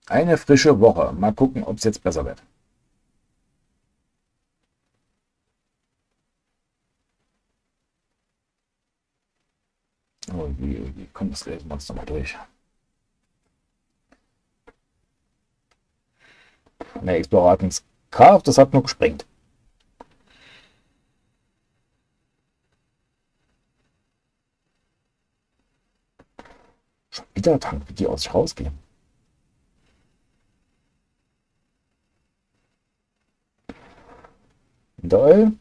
Eine frische Woche. Mal gucken, ob es jetzt besser wird. Oh je, oh je. Komm, das lesen wir uns nochmal durch. Der Explorer hat nichts gekauft, das hat nur gesprengt. Schon wieder Tank, wie die aus sich rausgehen. Doll.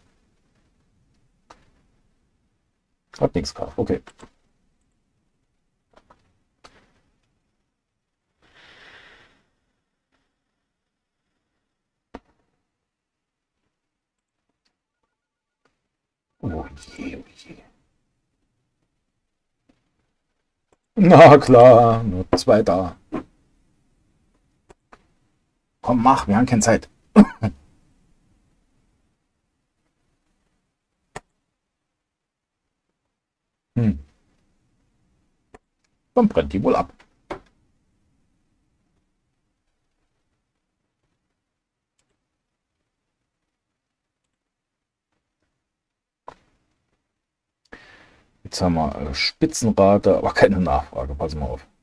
Hat nichts gekauft. Okay. Oh je, oh je. Na klar, nur zwei da. Komm, mach, wir haben keine Zeit. Hm. Dann brennt die wohl ab. Jetzt haben wir Spitzenrate, aber keine Nachfrage. Pass mal auf.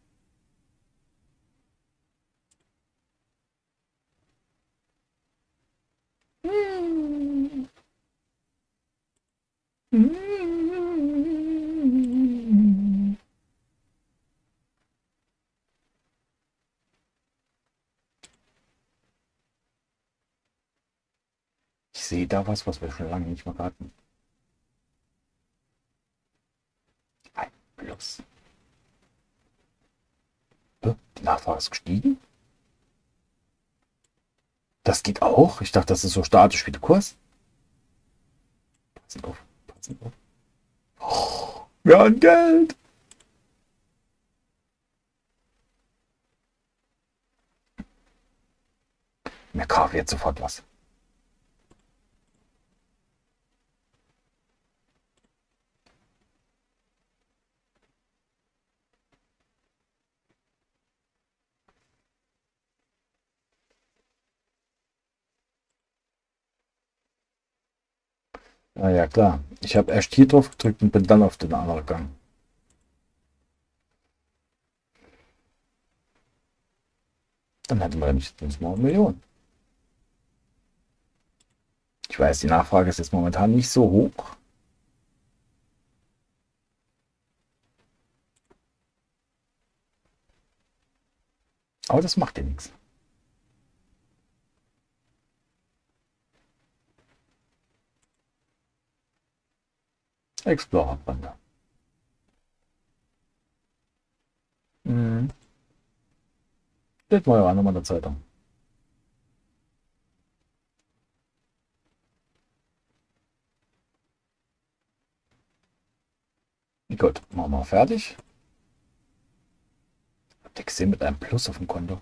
Ich sehe da was, was wir schon lange nicht mehr hatten. Ein Plus. Die Nachfrage ist gestiegen. Das geht auch. Ich dachte, das ist so statisch wie der Kurs. Passen auf, passen auf. Oh, wir haben Geld. Mir kaufe jetzt sofort was. Ah ja, klar. Ich habe erst hier drauf gedrückt und bin dann auf den anderen gegangen. Dann hätten wir nämlich jetzt mal eine Million. Ich weiß, die Nachfrage ist jetzt momentan nicht so hoch. Aber das macht ja nichts. Explorer-Bande. Mhm. Steht mal ja nochmal in der Zeitung. Gut, machen wir fertig. Habt ihr gesehen mit einem Plus auf dem Konto?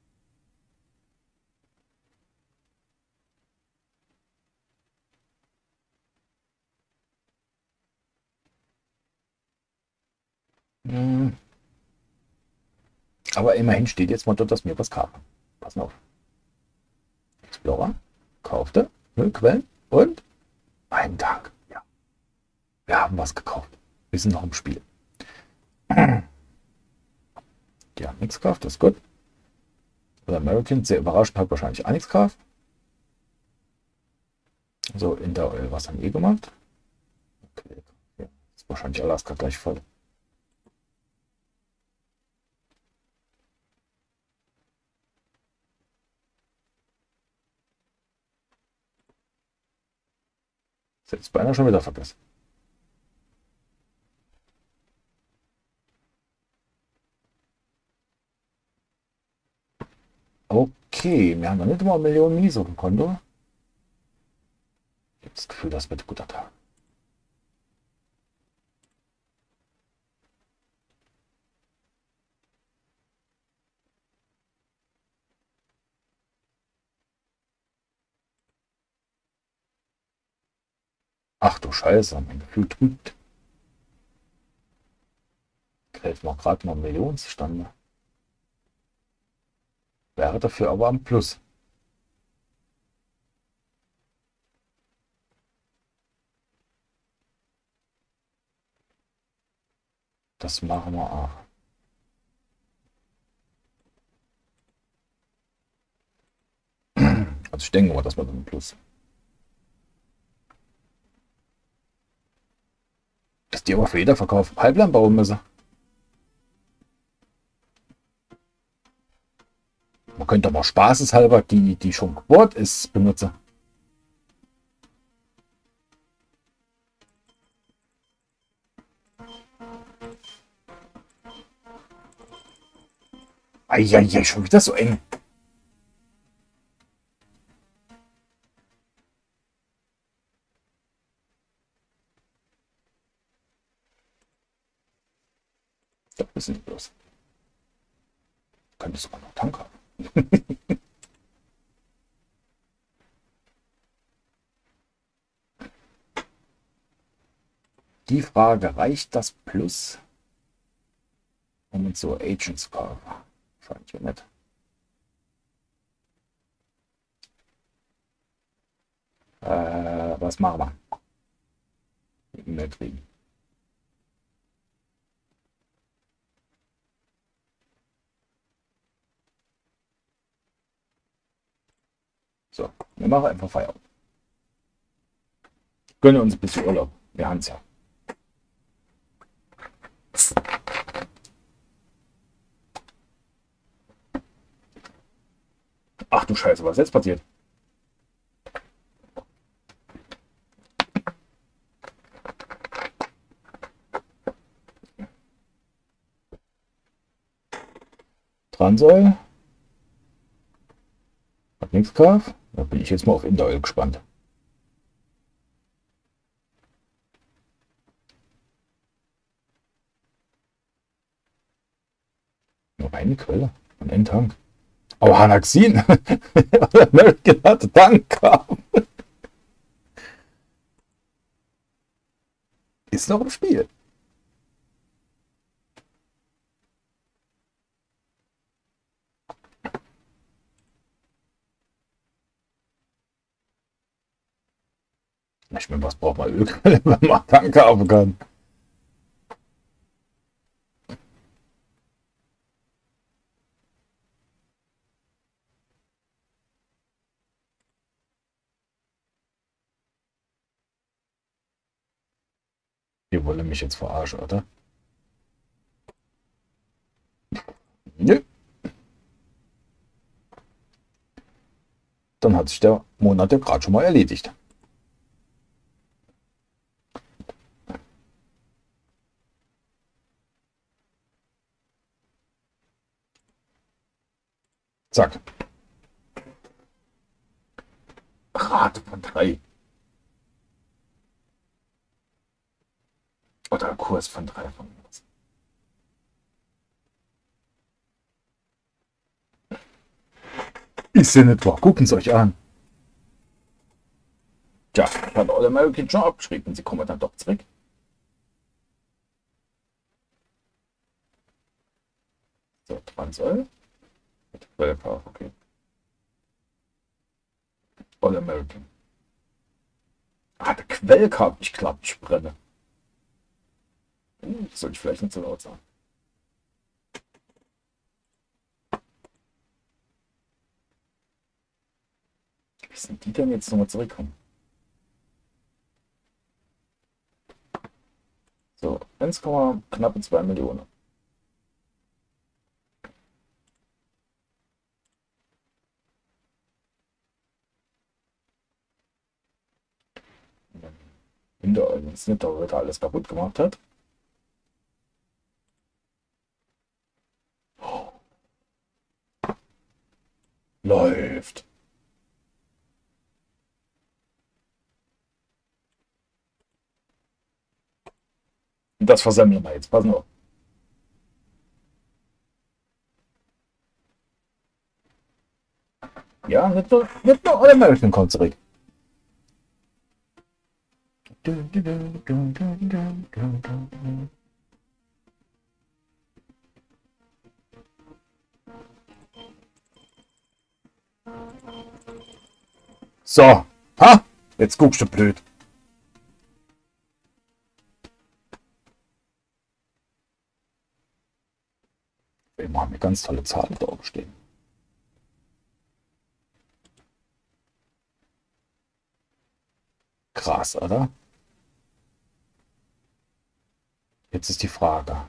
Mhm. Aber immerhin steht jetzt mal dort, dass mir was kam. Pass auf. Explorer, kaufte, Müllquellen und einen Tag. Ja, wir haben was gekauft. Wir sind noch im Spiel. Ja, nichts gekauft, das ist gut. Oder American, sehr überraschend, hat wahrscheinlich auch nichts gekauft. So, Interoil, was haben wir gemacht? Okay, ja, ist wahrscheinlich Alaska gleich voll. Ist jetzt beinahe schon wieder vergessen. Okay, wir haben noch nicht mal eine Million Minis auf dem Konto. Ich habe das Gefühl, das wird ein guter Tag. Ach du Scheiße, mein Gefühl trügt. Kriegt noch gerade mal Millionen zustande. wäre dafür aber am Plus. Das machen wir auch. Also ich denke mal, dass wir dann am Plus. Dass die aber für jeder Verkauf Pipeline bauen müssen. Man könnte aber spaßeshalber die schon gebohrt ist, benutzen. Eieiei, schon wieder so eng. Das ist nicht bloß. Könnte sogar noch Tank haben. Die Frage, reicht das Plus, um uns so Agents zu kaufen? Scheint ja nicht. Was machen wir? E-Mail kriegen. So, wir machen einfach Feierabend. Gönnen uns ein bisschen Urlaub. Wir haben es ja. Ach du Scheiße, was ist jetzt passiert? Transoil. Hat nichts gekauft. Da bin ich jetzt mal auf Interöl gespannt. Nur eine Quelle und ein Tank. Oh, Hanaxin! American hatte Tank gehabt. Ist noch im Spiel. Ich meine, was braucht man Ölquelle, wenn man Tank haben kann? Ihr wollt mich jetzt verarschen, oder? Nö. Dann hat sich der Monat ja gerade schon mal erledigt. Zack. Rate von 3. Oder Kurs von 3 von mir. Ist ja nicht wahr. Gucken Sie euch an. Tja, ich hatte alle American schon abgeschrieben. Sie kommen dann doch zurück. So, Transöl. Okay. All American. Ah, der Quellkabel, ich glaube, ich brenne. Sollte ich vielleicht nicht so laut sagen. Wie sind die denn jetzt nochmal zurückkommen? So, 1, knappe 2 Millionen. In der nicht, da wird alles kaputt gemacht hat. Läuft. Und das versemmeln wir jetzt. Pass auf. Ja, nicht nur All American kommt zurück. So. Ha! Jetzt guckst du blöd. Wir haben eine ganz tolle Zahl da oben stehen. Krass, oder? Jetzt ist die Frage.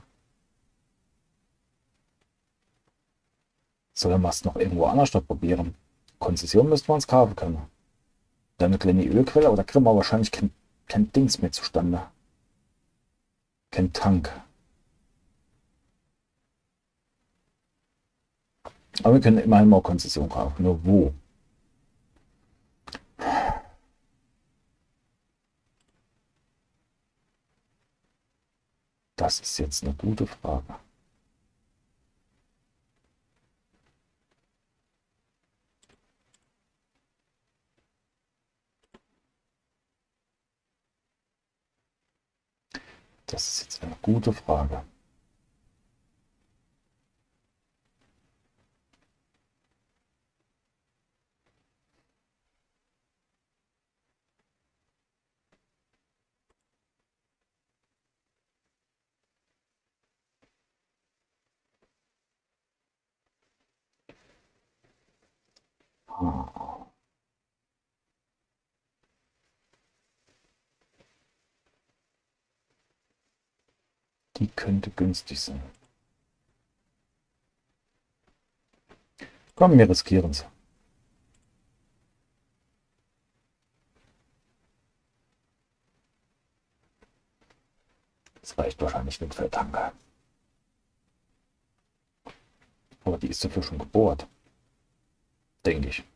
Sollen wir es noch irgendwo anders probieren? Konzession müssten wir uns kaufen können. Dann eine kleine Ölquelle, aber da kriegen wir wahrscheinlich kein Dings mehr zustande. Kein Tank. Aber wir können immerhin mal Konzession kaufen. Nur wo? Das ist jetzt eine gute Frage. Das ist jetzt eine gute Frage. Die könnte günstig sein. Komm, wir riskieren es. Das reicht wahrscheinlich nicht für Tanker. Aber die ist dafür schon gebohrt. Denke ich.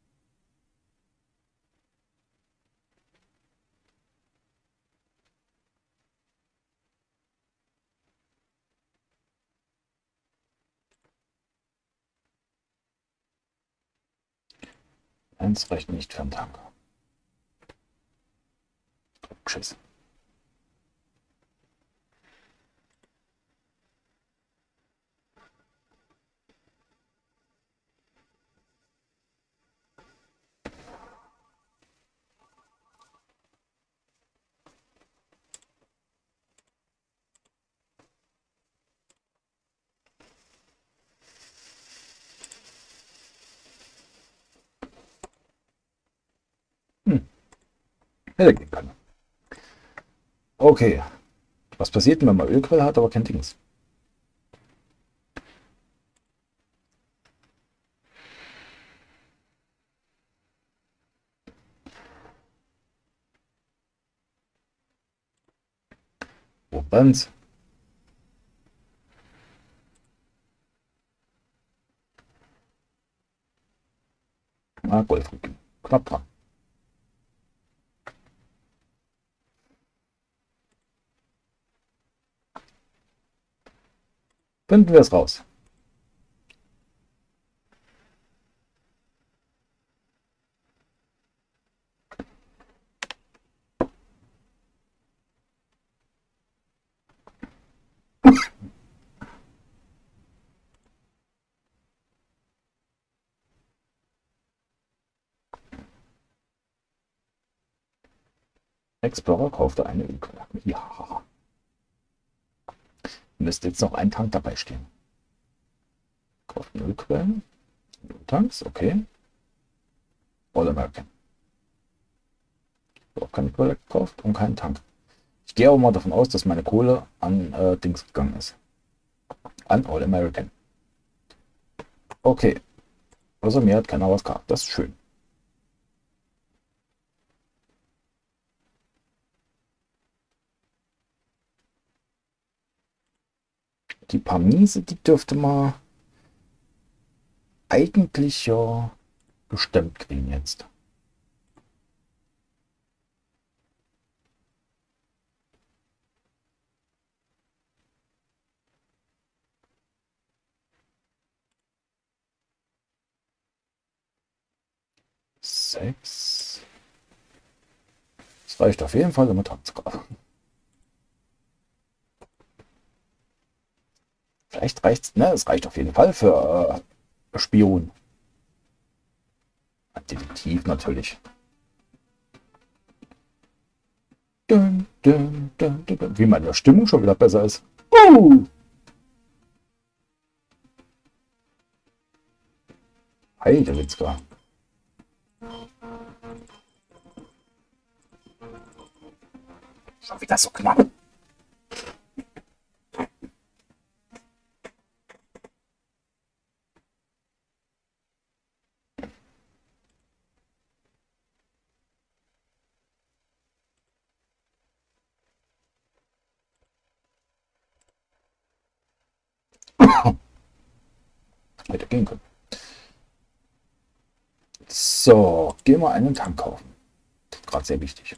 Eins reicht nicht für einen Tanker. Tschüss. Hätte gehen können. Okay. Was passiert, wenn man Ölquelle hat, aber kein Dings? Wo brennt's? Ah, Golfrücken. Knapp dran. Finden wir es raus. Explorer kaufte eine Ölquelle. Ja. Müsste jetzt noch ein Tank dabei stehen. Kauft Ölquellen. Tanks, okay. All American. Auch keine Quelle gekauft und keinen Tank. Ich gehe auch mal davon aus, dass meine Kohle an Dings gegangen ist. An All American. Okay. Also mir hat keiner was gehabt. Das ist schön. Die Parmise, die dürfte man eigentlich ja gestemmt kriegen jetzt. Sechs. Das reicht auf jeden Fall, um Tag zu kaufen. Vielleicht reicht's, ne? Es reicht auf jeden Fall für Spion. Detektiv natürlich. Dun, dun, dun, dun, dun. Wie meine Stimmung schon wieder besser ist. Heidewitzka. Schon wieder so knapp. Hätte gehen können. So, gehen wir einen Tank kaufen. Gerade sehr wichtig.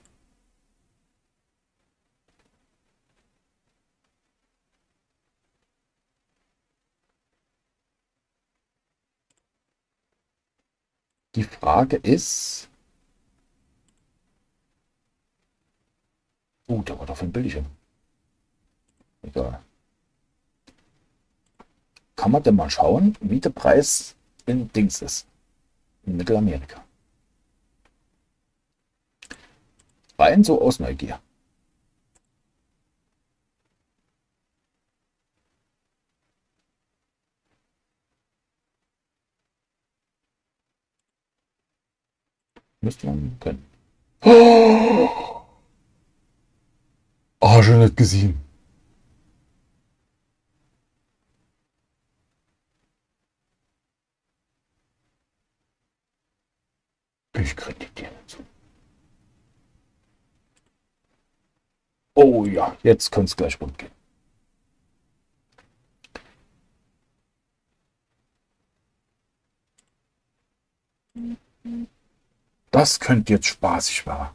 Die Frage ist... der war doch für ein Bildchen. Egal. Kann man denn mal schauen, wie der Preis in Dings ist? In Mittelamerika. Rein so aus Neugier. Müsste man können. Oh, schon nicht gesehen. Ich krieg die Tiere zu. Oh ja, jetzt könnte es gleich rund gehen. Das könnte jetzt spaßig werden.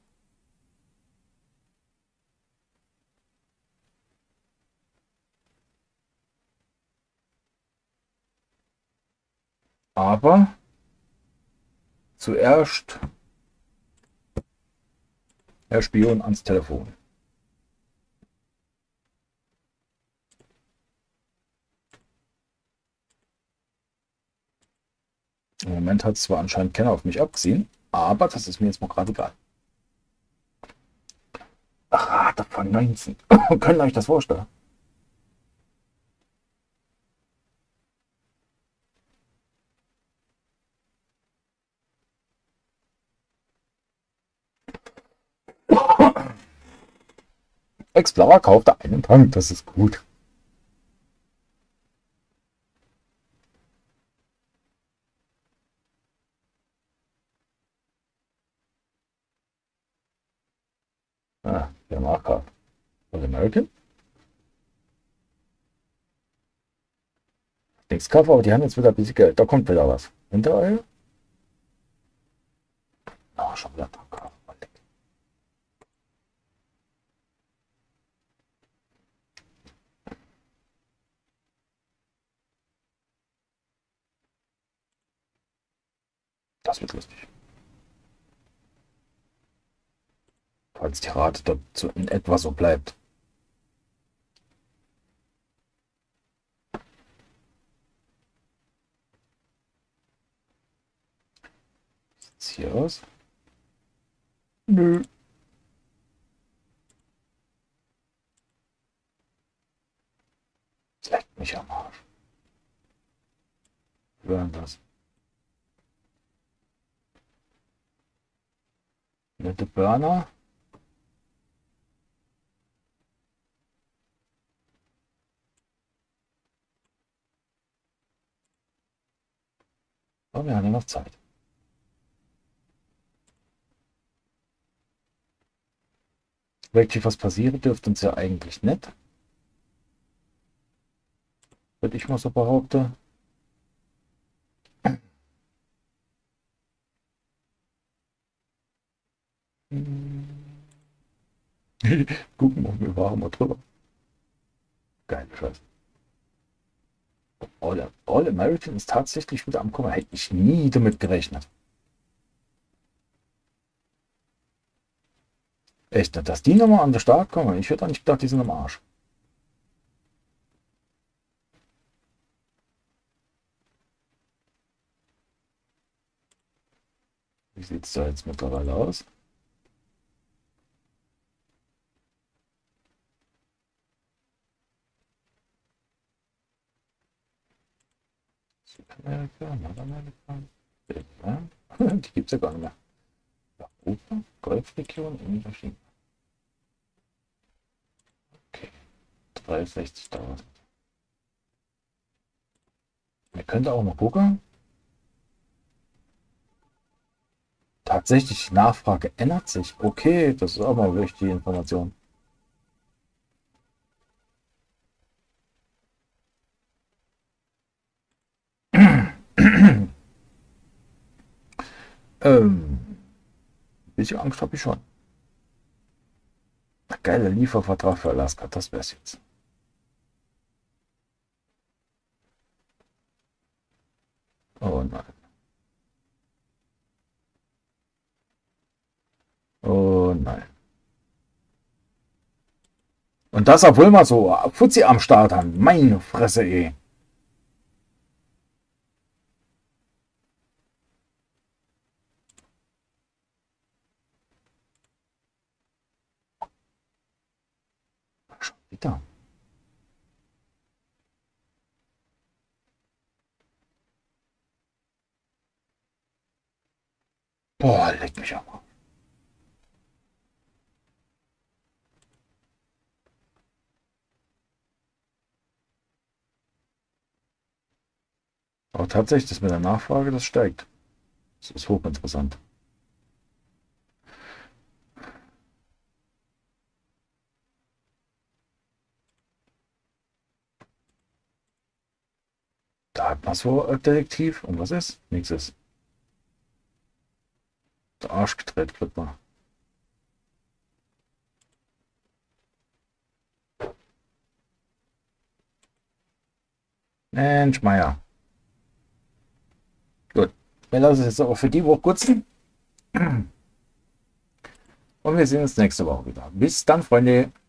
Aber zuerst Herr Spion ans Telefon. Im Moment hat es zwar anscheinend keiner auf mich abgesehen, aber das ist mir jetzt mal gerade egal. Rate von 19. Könnt ihr euch das vorstellen? Explorer kaufte einen Tank, das ist gut. Der Marker. All American? Nichts Cover, aber die haben jetzt wieder ein bisschen Geld. Da kommt wieder was. Hinterher? Ah, schon wieder Tank. Das wird lustig. Falls die Rate dazu in etwa so bleibt. Sieht's hier aus? Nö. Das leckt mich am Arsch. Hören das. Nette Burner. Aber wir haben ja noch Zeit. Wirklich was passieren dürfte uns ja eigentlich nicht. Würde ich mal so behaupten. Gucken wir, wir waren mal drüber. Geil, Scheiße. All American ist tatsächlich wieder am Kommen. Hätte ich nie damit gerechnet. Echt, dass die nochmal an den Start kommen. Ich hätte nicht gedacht, die sind am Arsch. Wie sieht es da jetzt mittlerweile aus? Südamerika, Nordamerika. Ja. Die gibt es ja gar nicht mehr. Europa, Golfregion, Unterschied. Okay. 63.000. Wir könnten auch mal gucken. Tatsächlich, die Nachfrage ändert sich. Okay, das ist auch mal wichtige Information. Ein bisschen Angst habe ich schon. Geiler Liefervertrag für Alaska, das wäre es jetzt. Oh nein. Oh nein. Und das, obwohl wir so Fuzzi am Start haben. Meine Fresse, ey. Schon wieder. Boah, leck mich am Arsch. Aber tatsächlich, das mit der Nachfrage, das steigt. Das ist hochinteressant. Da hat man so Detektiv. Und was ist? Nichts ist. Der Arsch gedreht wird man. Mensch, Meier. Gut. Wir lassen es jetzt aber für die Woche kurzen. Und wir sehen uns nächste Woche wieder. Bis dann, Freunde.